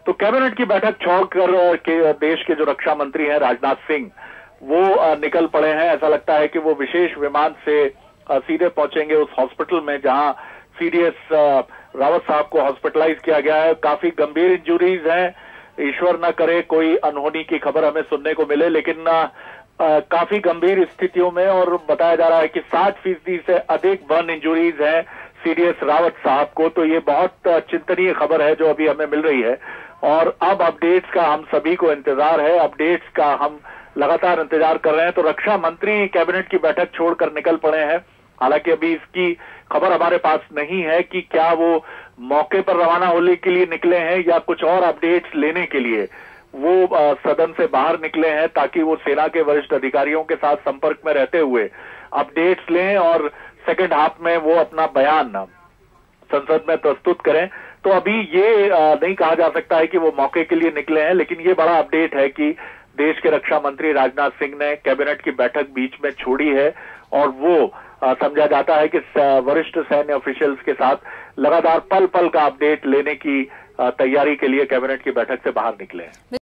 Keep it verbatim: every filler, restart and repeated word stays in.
तो कैबिनेट की बैठक छोड़कर के देश के जो रक्षा मंत्री हैं राजनाथ सिंह, वो निकल पड़े हैं। ऐसा लगता है कि वो विशेष विमान से सीधे पहुंचेंगे उस हॉस्पिटल में जहां सीडीएस रावत साहब को हॉस्पिटलाइज किया गया है। काफी गंभीर इंजुरीज हैं, ईश्वर न करे कोई अनहोनी की खबर हमें सुनने को मिले, लेकिन आ, काफी गंभीर स्थितियों में, और बताया जा रहा है कि साठ फीसदी से अधिक बर्न इंजुरीज हैं सीडीएस रावत साहब को। तो ये बहुत चिंतनीय खबर है जो अभी हमें मिल रही है, और अब अपडेट्स का हम सभी को इंतजार है, अपडेट्स का हम लगातार इंतजार कर रहे हैं। तो रक्षा मंत्री कैबिनेट की बैठक छोड़कर निकल पड़े हैं। हालांकि अभी इसकी खबर हमारे पास नहीं है कि क्या वो मौके पर रवाना होने के लिए निकले हैं या कुछ और अपडेट्स लेने के लिए वो आ, सदन से बाहर निकले हैं, ताकि वो सेना के वरिष्ठ अधिकारियों के साथ संपर्क में रहते हुए अपडेट्स लें और सेकेंड हाफ में वो अपना बयान संसद में प्रस्तुत करें। तो अभी ये आ, नहीं कहा जा सकता है कि वो मौके के लिए निकले हैं, लेकिन ये बड़ा अपडेट है कि देश के रक्षा मंत्री राजनाथ सिंह ने कैबिनेट की बैठक बीच में छोड़ी है, और वो आ, समझा जाता है कि वरिष्ठ सैन्य ऑफिशियल्स के साथ लगातार पल पल का अपडेट लेने की आ, तैयारी के लिए कैबिनेट की बैठक से बाहर निकले हैं।